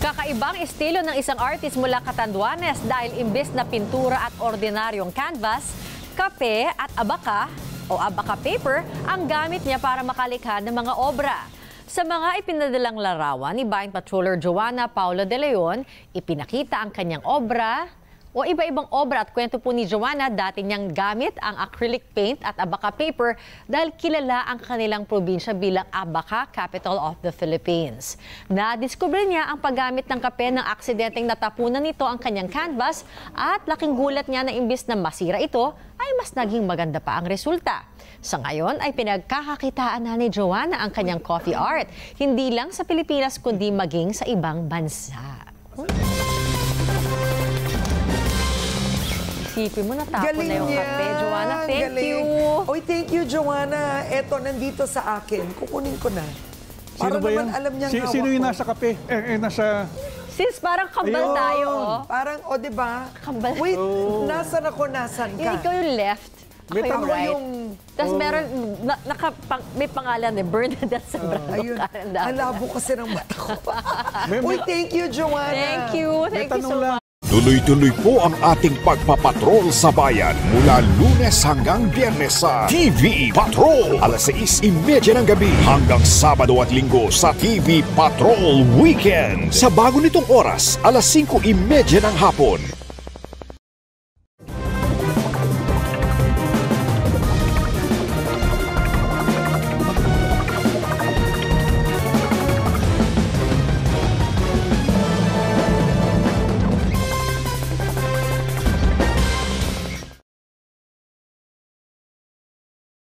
Kakaibang estilo ng isang artist mula Catanduanes dahil imbes na pintura at ordinaryong canvas, kape at abaka o abaka paper ang gamit niya para makalikha ng mga obra. Sa mga ipinadalang larawan ni Bayan Patroller Joanna Paula De Leon, ipinakita ang kanyang obra o iba-ibang obra at kwento po ni Joanna, dati niyang gamit ang acrylic paint at abaka paper dahil kilala ang kanilang probinsya bilang Abaka, Capital of the Philippines. Nadiskubre niya ang paggamit ng kape ng aksidenteng natapunan nito ang kanyang canvas at laking gulat niya na imbis na masira ito ay mas naging maganda pa ang resulta. Sa ngayon ay pinagkakakitaan na ni Joanna ang kanyang coffee art, hindi lang sa Pilipinas kundi maging sa ibang bansa. Isipin mo, natapon na yung kape. Joanna, thank you. Oy, thank you, Joanna. Eto, nandito sa akin. Kukunin ko na. Para naman alam niya hawak sino yung ko. nasa kape? Nasa... Sis, parang kambal tayo. Oh. Parang, diba? Kambal. Wait, nasan ako, nasan ka? Ikaw yung left. Ako yung right. Tapos meron, may pangalan Bernadette Zambrano. Ayun, halabo kasi ng mata ko. Uy, thank you, Joanna. Thank you. Thank you so much. Tuloy-tuloy po ang ating pagpapatrol sa bayan mula Lunes hanggang Biyernes sa TV Patrol. Alas 6:30 ng gabi hanggang Sabado at Linggo sa TV Patrol Weekend. Sa bago nitong oras, alas 5:30 ng hapon.